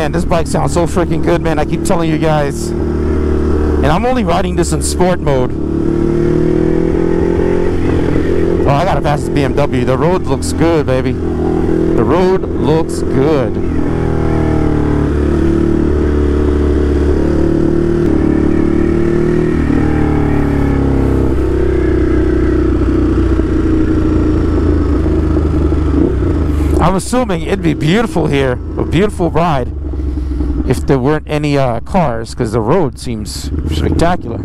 Man, this bike sounds so freaking good, man. I keep telling you guys. And I'm only riding this in sport mode. Oh, I gotta pass this BMW. The road looks good, baby. The road looks good. I'm assuming it'd be beautiful here, a beautiful ride, if there weren't any cars, because the road seems spectacular.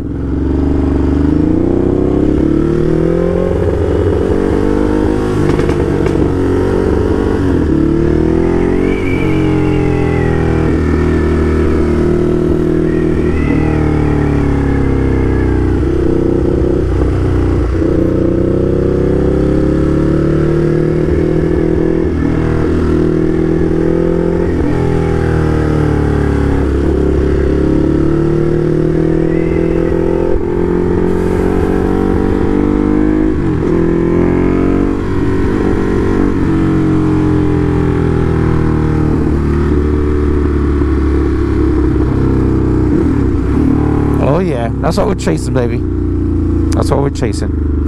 Oh yeah, that's what we're chasing, baby. That's what we're chasing.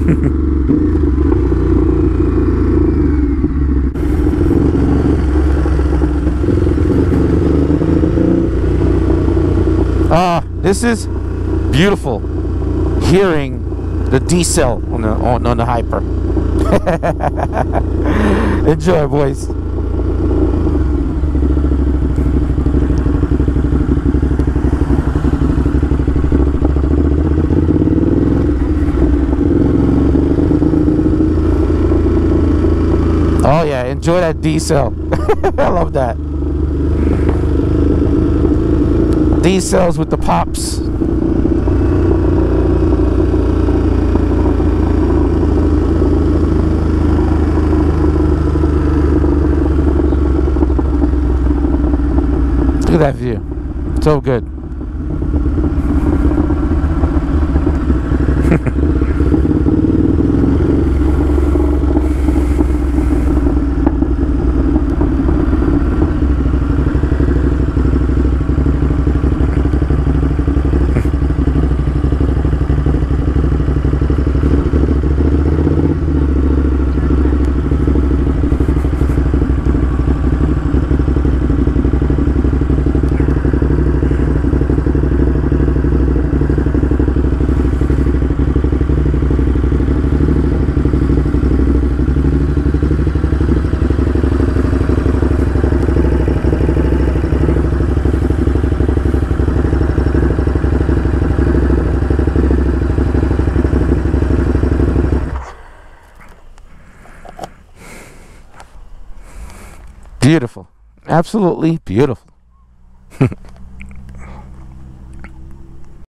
This is beautiful. Hearing the D-cell on the Hyper. Enjoy, boys. Oh yeah, enjoy that D-cell. I love that. D-cells with the pops. Look at that view. So good. Beautiful. Absolutely beautiful.